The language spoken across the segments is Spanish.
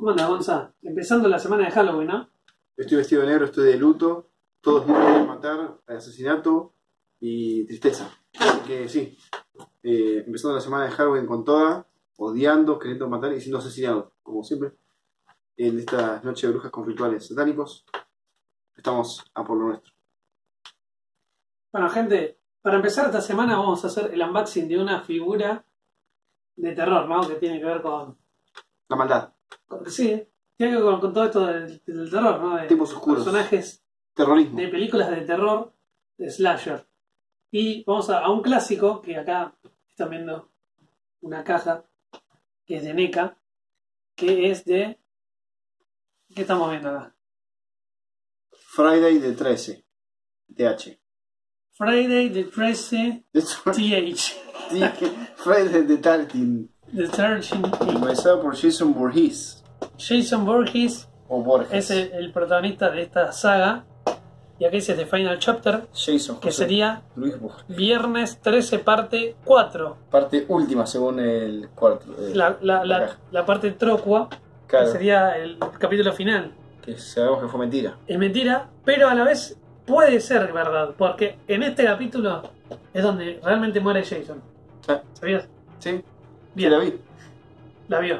¿Cómo andas, Gonza? Empezando la semana de Halloween, ¿no? Estoy vestido de negro, estoy de luto. Todos me quieren matar, asesinato y tristeza. Así que sí, empezando la semana de Halloween con toda, odiando, queriendo matar y siendo asesinado, como siempre. En esta noche de brujas con rituales satánicos, estamos a por lo nuestro. Bueno, gente, para empezar esta semana vamos a hacer el unboxing de una figura de terror, ¿no? Que tiene que ver con... La maldad. Sí, tiene que ver con todo esto del terror, ¿no? De Tipos oscuros. personajes Terrorismo. de películas de terror, de slasher. Y vamos a un clásico, que acá están viendo una caja, que es de NECA, que es de... ¿Qué estamos viendo acá? Friday de 13. TH. Friday the 13 TH. Friday de 13. The 13 Organizado por Jason Voorhees. Jason Voorhees O Borges. es el protagonista de esta saga. Y aquí dice The Final Chapter, Jason que José sería Luis Borges. Viernes 13 parte 4. Parte última según el cuarto. La parte trocua, Claro. que sería el capítulo final. Que sabemos que fue mentira. Es mentira, pero a la vez puede ser verdad, porque en este capítulo es donde realmente muere Jason. Ah, ¿Sabías? sí, Bien. sí la vi. La vio.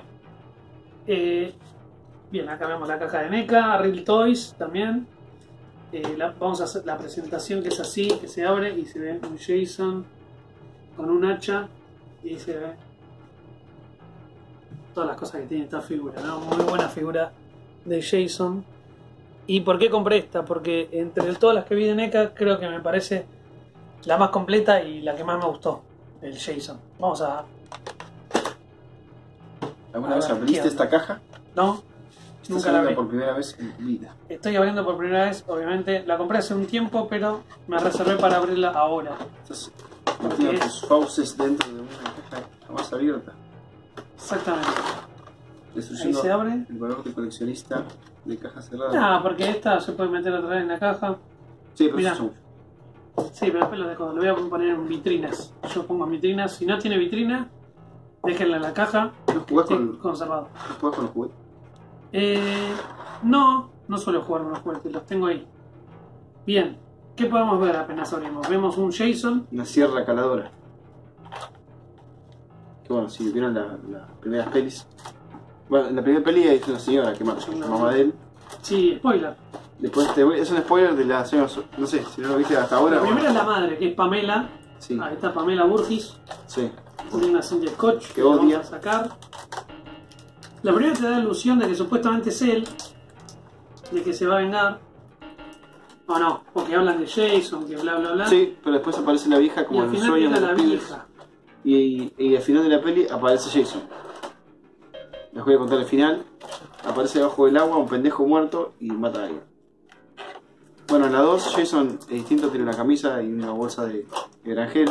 Bien, acá vemos la caja de NECA, Real Toys también. Vamos a hacer la presentación, que es así, que se abre y se ve un Jason con un hacha y se ve todas las cosas que tiene esta figura, ¿no? Muy buena figura de Jason. ¿Y por qué compré esta? Porque entre todas las que vi de NECA creo que me parece la más completa y la que más me gustó, el Jason. Vamos a... ¿Alguna A vez ver, abriste ¿qué esta caja? No, Estás nunca la abriendo vi. por primera vez en tu vida. Estoy abriendo por primera vez, obviamente. La compré hace un tiempo, pero me reservé para abrirla ahora. Estás metiendo tus fauces dentro de una caja jamás abierta. Exactamente. Destruyendo Ahí se abre. el valor de coleccionista de cajas cerradas. Ah, porque esta se puede meter otra vez en la caja. Sí, pero Mirá. eso es Sí, pero después lo voy a poner en vitrinas. Yo pongo vitrinas. Si no tiene vitrina, déjenla en la caja. ¿No jugás Esté con, conservado. ¿no jugás con los juguetes? No suelo jugar con los juguetes, los tengo ahí. Bien, ¿qué podemos ver apenas abrimos? Vemos un Jason. Una sierra caladora. Que bueno, si vieron las primeras pelis. Bueno, en la primera peli hay una señora que mata, la mamá de él. Sí, spoiler. Después es un spoiler de la señora, no sé, si no lo viste hasta ahora. La primera es la madre, que es Pamela. Sí, Ahí está Pamela Voorhees. sí. Tiene una cinta de scotch Que la vamos odia. a sacar. La primera te da la ilusión de que supuestamente es él, de que se va a vengar. O no, porque hablan de Jason, que bla bla bla. Sí, pero después aparece la vieja Y como al en los final sueños era de la los pibes. vieja. Y al final de la peli aparece Jason. Les voy a contar el final. Aparece debajo del agua un pendejo muerto y mata a alguien. Bueno, en la 2 Jason es distinto, tiene una camisa y una bolsa de granjero.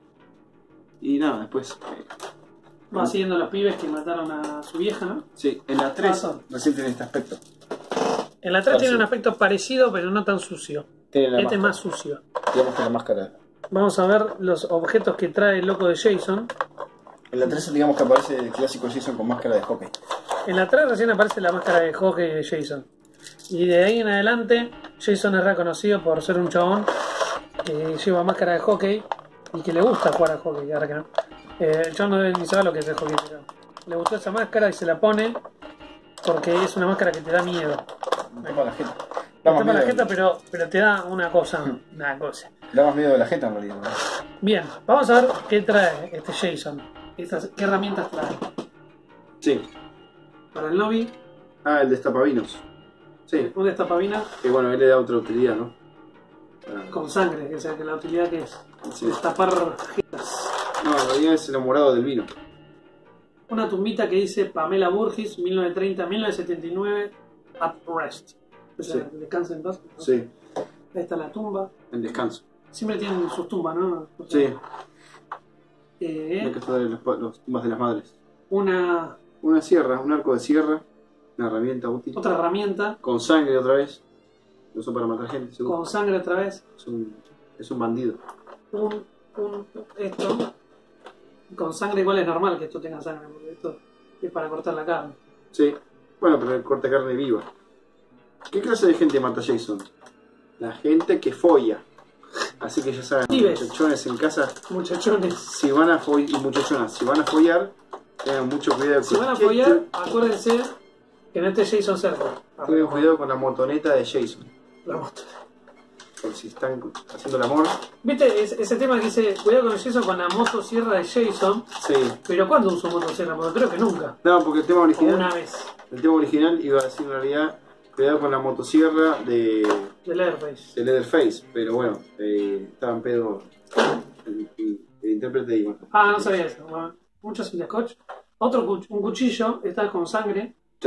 Y nada, después... Va siguiendo a los pibes que mataron a su vieja, ¿no? sí, en la 3 Razón. recién tiene este aspecto. En la 3 Parecido. tiene un aspecto parecido, pero no tan sucio. Tiene la Este es máscara. más sucio. Digamos que la máscara. Vamos a ver los objetos que trae el loco de Jason. En la 3 digamos que aparece el clásico Jason con máscara de hockey. En la 3 recién aparece la máscara de hockey de Jason. Y de ahí en adelante, Jason es reconocido por ser un chabón que lleva máscara de hockey y que le gusta jugar al hockey, ahora que no. El chabón no debe ni saber lo que es el hockey, pero le gustó esa máscara y se la pone porque es una máscara que te da miedo. Me tapa la jeta. Te tapa la jeta, pero te da una cosa. Da más miedo de la jeta en realidad. ¿no? Bien, vamos a ver qué trae este Jason. ¿Qué herramientas trae? Sí. Para el lobby, Ah, el destapavinos. Sí. un destapavina Que bueno, él le da otra utilidad, ¿no? con sangre, que sea que la utilidad que es Sí. destapar jetas. No, en realidad es enamorado del vino. Una tumbita que dice Pamela Voorhees, 1930-1979, at rest. O sea, Sí. descansa en paz. Sí, Ahí está la tumba. en descanso. Siempre tienen sus tumbas, ¿no? O Sí, sea, hay que estar en los tumbas de las madres. una Una sierra, un arco de sierra, una herramienta útil. otra herramienta Con sangre otra vez. Lo usa para matar gente, seguro. con sangre otra vez. Es un bandido. Esto con sangre igual es normal que esto tenga sangre, porque esto es para cortar la carne. Sí, Bueno, pero el corte de carne viva. ¿Qué clase de gente mata a Jason? La gente que folla. Así que ya saben, Pibes. muchachones en casa, Muchachones. si van a follar, y muchachonas, si van a follar, tengan mucho cuidado Si con van a follar, acuérdense que no esté Jason cerca. tengan cuidado con la motoneta de Jason. La moto. Por si están haciendo el amor. ¿Viste ese tema que dice, cuidado con el Jason con la motosierra de Jason? Sí. Pero ¿cuándo usó motosierra? Porque creo que nunca. No, porque el tema O original. una vez. El tema original iba a decir en realidad, cuidado con la motosierra de Leatherface. Leatherface, pero bueno, estaba en pedo el intérprete y bueno. Ah, no sabía eso. Bueno, mucho sin scotch. Un cuchillo, está con sangre. Sí.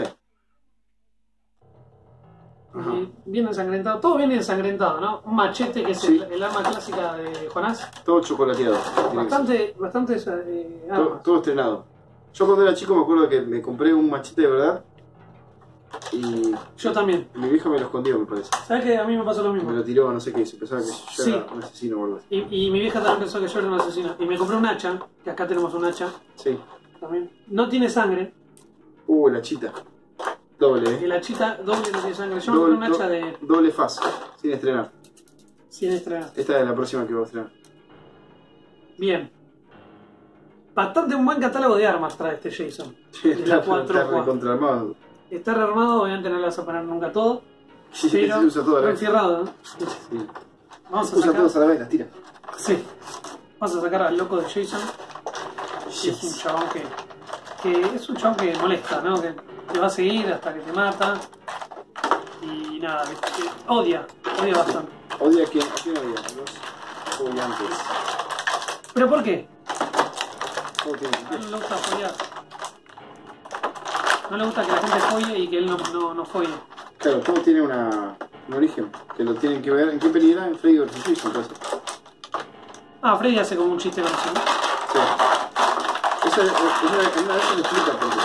Ajá. Y bien ensangrentado. Todo viene ensangrentado, ¿no? Un machete que es Sí. el arma clásica de Jonás. Todo chocolateado. tiene que ser. Bastante armas. Todo estrenado. Yo cuando era chico me acuerdo que me compré un machete de verdad y Yo también. mi vieja me lo escondió, me parece. ¿Sabes que a mí me pasó lo Me mismo? lo tiró, no sé qué, se pensaba que yo Sí. era un asesino o algo así. Y mi vieja también pensó que yo era un asesino. Y me compré un hacha, que acá tenemos un hacha Sí. también. No tiene sangre. La chita. Doble, Y la chita doble no tiene sangre. Yo me compré un hacha de doble faz, sin estrenar. 100 estrenas. Esta es la próxima que voy a estrenar. Bien. Bastante un buen catálogo de armas trae este Jason. Sí, De la está 4. recontraarmado. Está rearmado, obviamente no le vas a poner nunca todo. Sí, Pero se usa todo, ¿no? enfierrado, ¿no? Sí. Vamos a Usa sacar. todos a la vez, las tira. Sí. Vamos a sacar al loco de Jason. Que es un chabón que es un chabón que molesta, ¿no? Que te va a seguir hasta que te mata. Y nada, odia bastante. Odia a quién odia, los odiantes. ¿Pero por qué? ¿Cómo tiene A él no le gusta follar. No le gusta que la gente folle y que él no folle. Claro, todo tiene un origen, que lo tienen que ver. ¿En qué peli era? En Freddy vs. Jason, entonces. Ah, Freddy hace como un chiste con eso, ¿no? Sí. Una vez se lo explica porque.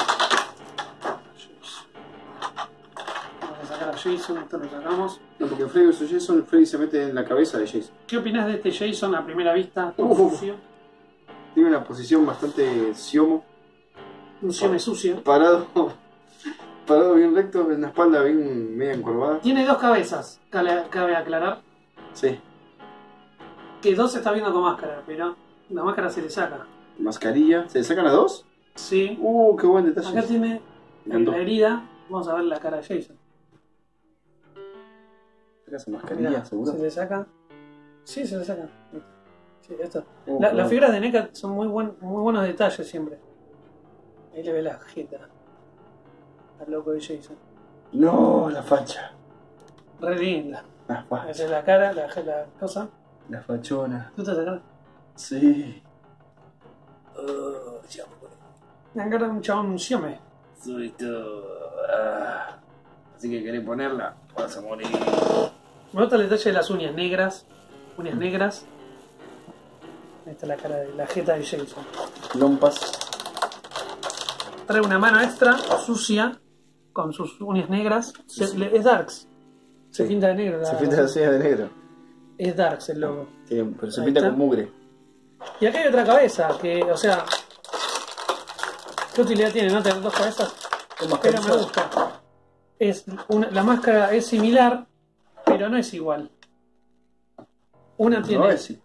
Vamos a sacar a Jason, esto lo sacamos. No, porque en Freddy vs. Jason, Freddy se mete en la cabeza de Jason. ¿Qué opinas de este Jason a primera vista? Todo Uf. sucio. Tiene una posición bastante siomo. Un ciome sucio. Parado bien recto, en la espalda bien media encorvada. Tiene dos cabezas, cabe aclarar. Sí. Que dos se está viendo con máscara, pero la máscara se le saca. Mascarilla. ¿Se le sacan las dos? Sí. Qué buen detalle. Acá tiene Me encantó. la herida. Vamos a ver la cara de Jason. ¿Sacas mascarilla, Mirá, seguro? se le saca. Sí, se le saca. Sí, esto. Qué Las bueno. figuras de NECA son muy buenos detalles siempre. Ahí le ve la jeta al loco de Jason. No, la facha. Re linda. La facha. Esa es la cara, la cosa. La fachona. ¿Tú te sacas? Sí. La cara de un chabón, un ciome. Así que querés ponerla, vas a morir. Me gusta el detalle de las uñas negras. Uñas negras. Ahí está la cara de la jeta de Jason. Lompas. Trae una mano extra, sucia, con sus uñas negras. Es Darks. Se Sí. pinta de negro. Se pinta las uñas de negro. Es Darks el logo. Pero se Ahí pinta está. con mugre. Y acá hay otra cabeza, que, o sea... ¿Qué utilidad tiene, no? Tener dos cabezas. Pero me gusta. La máscara es similar, pero no es igual. Una tiene... No es sí.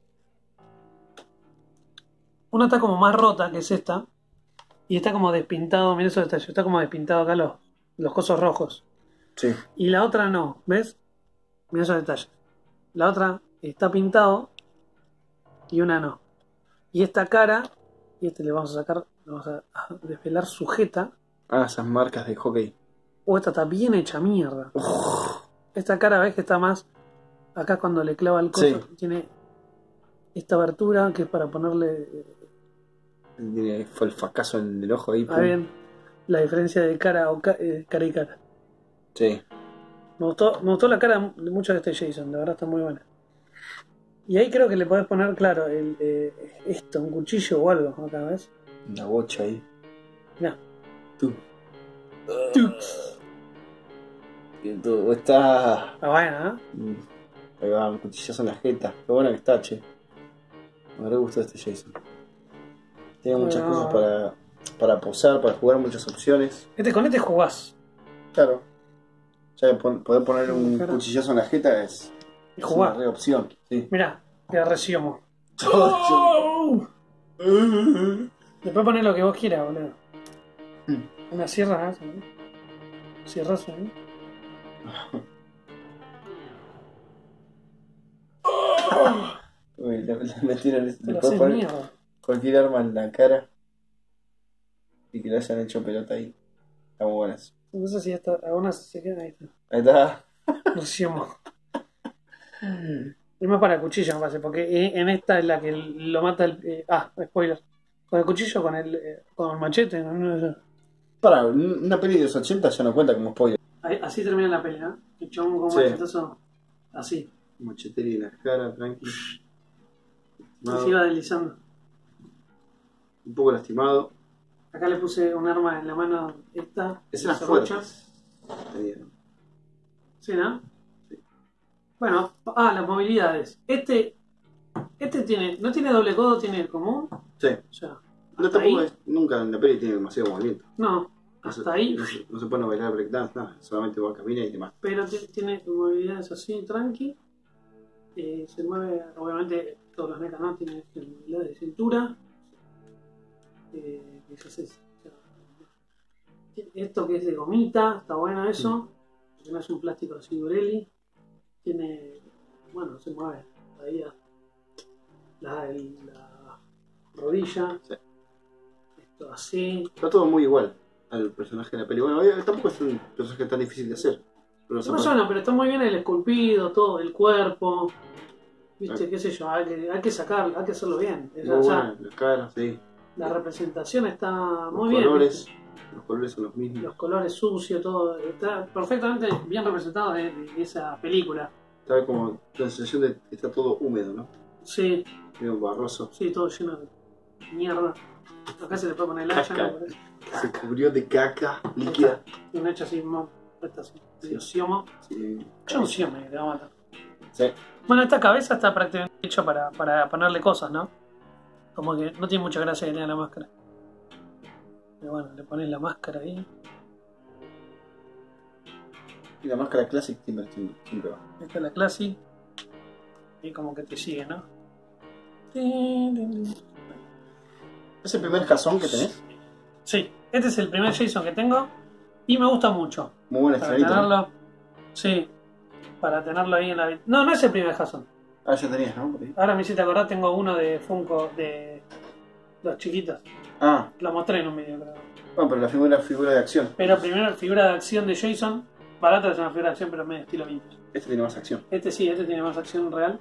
Una está como más rota, que es esta. Y está como despintado, mira esos detalles. Está como despintado acá los cosos rojos. Sí. Y la otra no, ¿ves? Mira esos detalles. La otra está pintado y una no. Y esta cara, y le vamos a sacar, le vamos a desvelar sujeta. Esas marcas de hockey. Esta está bien hecha mierda. Esta cara, ¿ves que está más? Acá cuando le clava el coso, Sí. tiene esta abertura que es para ponerle... Tiene fue el fracaso en el ojo ahí. Ah, bien, la diferencia de cara o cara y cara. Sí. Me gustó la cara de mucho de este Jason, de verdad está muy buena. Y ahí creo que le podés poner, claro, esto, un cuchillo o algo, acá, ¿ves? Una bocha ahí. Mirá. Tú. Tú. Tú está. Está buena, Ahí va, un cuchillazo en la jeta. Qué buena que está, che. Me re gustó este Jason. Tiene muchas Bueno. cosas para posar, para jugar, muchas opciones. Con este jugás. Claro. Ya poder poner un Claro. cuchillazo en la jeta es Y una jugar. re opción. Sí. Mirá, queda reciomo. Todo Después poner lo que vos quieras, boludo. Mm. Una sierra, ¿no? Sierrazo, ¿eh? Uy, le metieron. Te Le lo puedes haces poner mierda. cualquier arma en la cara y que le hayan hecho pelota ahí. Está muy buenas. No sé si esta, algunas se quedan ahí. Ahí está. Reciomo. Es más para el cuchillo, me parece, porque en esta es la que lo mata el. Spoiler. Con el cuchillo, con el machete. Para, una peli de los 80 ya no cuenta como spoiler. Así termina la pelea, ¿eh? El chabón con Sí. machetazo. Así. Machetería en la cara, tranqui. Y se iba deslizando. Un poco lastimado. Acá le puse un arma en la mano esta. Escenas serrucha. fuertes. Ahí dieron. Sí, ¿no? Bueno, las movilidades. Este tiene, no tiene doble codo, tiene el común. Sí. O sea, No, hasta tampoco ahí. nunca en la peli tiene demasiado movimiento. No, No se- hasta ahí. No se pone a bailar breakdance, nada. Solamente va a caminar y demás. Pero tiene movilidades así, tranqui. Se mueve, obviamente, todos los mechas no tienen movilidad de cintura. Esto que es de gomita, está bueno eso. Porque no es un plástico así Durelli. Tiene, bueno, se mueve ahí la rodilla. Sí. Esto así. Está todo muy igual al personaje de la peli. Bueno, tampoco es un personaje tan difícil de hacer. Pero No suena, pero está muy bien el esculpido, todo, el cuerpo. Viste, qué sé yo, hay que sacarlo, hay que hacerlo bien. O sea, las caras, sí. la representación está Los muy bien. colores. ¿viste? Los colores son los mismos. Los colores sucios, todo. Está perfectamente bien representado de esa película. Está como la sensación de que está todo húmedo, ¿no? Sí, Medio barroso. sí, todo lleno de mierda. Acá se le puede poner el hacha, Caca. ¿no? Parece. Se cubrió de caca líquida. Y un hacha así, esta así, medio siomo. Sí. Yo un siomo que te va a matar. Sí. Bueno, esta cabeza está prácticamente hecha para ponerle cosas, ¿no? Como que no tiene mucha gracia que tenga la máscara. Pero bueno, le pones la máscara ahí. Y la máscara Classic siempre va. Esta es la Classic. Y como que te sigue, ¿no? ¿Es el primer jazón que tenés? Sí, este es el primer Jason que tengo. Y me gusta mucho. Muy buen Para estrenito. ¿no? tenerlo. Sí. Para tenerlo ahí en la. No, no es el primer Jason. Ah, ya tenías, ¿no? Por ahí. Ahora me hiciste acordar, tengo uno de Funko de los chiquitos. Ah, Lo mostré en un video, creo. bueno, pero la figura de acción. Pero primero figura de acción de Jason. Barata es una figura de acción, pero medio estilo vintage. Este tiene más acción. Este sí, este tiene más acción real.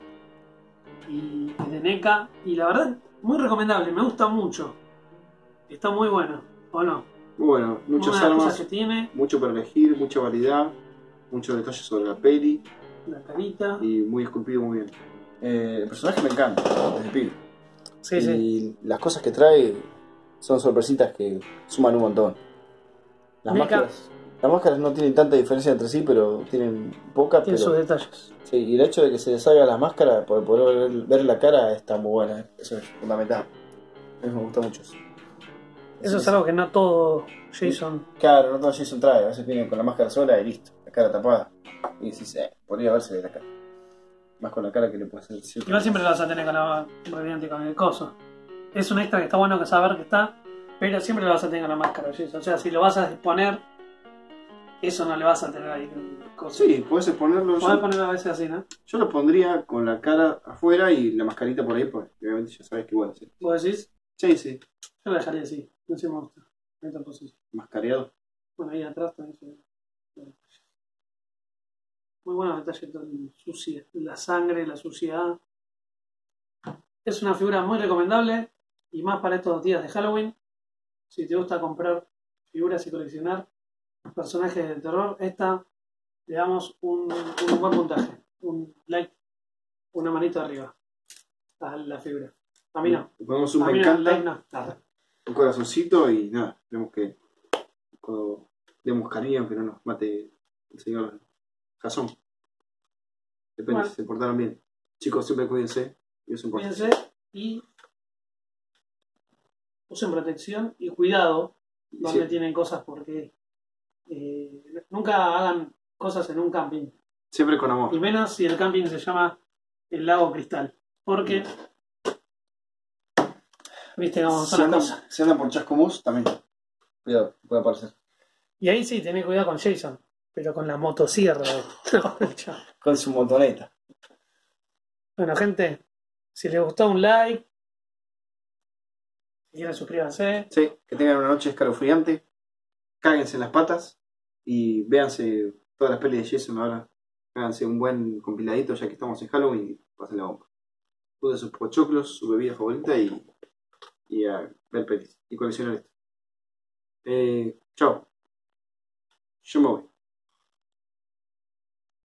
Y es de NECA. Y la verdad, muy recomendable, me gusta mucho. Está muy bueno, ¿o no? Muy bueno, muchas Una de las cosas armas, que tiene, mucho para elegir, mucha variedad, muchos detalles sobre la peli la carita. y muy esculpido muy bien. El personaje me encanta, desde pibe. Sí, y sí. las cosas que trae son sorpresitas que suman un montón. Las Mecha. máscaras no tienen tanta diferencia entre sí, pero tienen poca. Tiene sus Pero detalles. sí, y el hecho de que se les salga las máscaras para poder ver la cara está muy buena. Eso es fundamental. A mí me gusta mucho eso. Eso es algo que no todo Jason. Claro, no todo Jason trae. A veces vienen con la máscara sola y listo, la cara tapada. Y decís, podría verse de la cara. Más con la cara que le puede hacer cierto. Igual siempre lo vas a tener con la radiante con el coso. Es un extra que está bueno que saber que está, pero siempre lo vas a tener con la máscara Jason. O sea, si lo vas a exponer, eso no le vas a tener ahí con el coso. Sí, puedes ponerlo. Podés ponerlo a veces así, ¿no? Yo lo pondría con la cara afuera y la mascarita por ahí, porque obviamente ya sabes que bueno, sí. ¿Vos decís? Sí, sí. Yo lo dejaría así. No se me gusta. En esta posición. Mascareado. Bueno, ahí atrás también se ve. Muy buenos detalles, todo la sangre, la suciedad. Es una figura muy recomendable y más para estos días de Halloween. Si te gusta comprar figuras y coleccionar personajes de terror, esta le damos un buen puntaje. Un like, una manito arriba a la figura. A mí no. Le ponemos un A me mí no, encanta, like no. Nada. un corazoncito y nada. Tenemos que cuando demos cariño que no nos mate el señor Jason. Depende Bueno. si se portaron bien. Chicos, siempre cuídense. Y eso importa. Cuídense y usen protección y cuidado donde Sí. tienen cosas porque Nunca hagan cosas en un camping. Siempre con amor. Y menos si el camping se llama el Lago Cristal. Porque, viste cómo son las cosas. Si andan por Chascomús, también. Cuidado, puede aparecer. Y ahí sí, tenés cuidado con Jason. Pero con la motosierra. Con su motoneta. Bueno, gente, si les gustó un like. Si quieren suscríbanse. Sí, que tengan una noche escalofriante. Cáguense en las patas. Y véanse todas las pelis de Jason ahora. Háganse un buen compiladito ya que estamos en Halloween y pasen la bomba. Usen sus pochoclos, su bebida favorita y a ver pelis. Y coleccionar esto. Chao. Yo me voy.